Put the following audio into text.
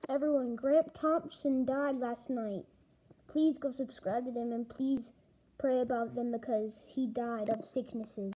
Everyone, Gramp Thompson died last night. Please go subscribe to them and please pray about them because he died of sicknesses.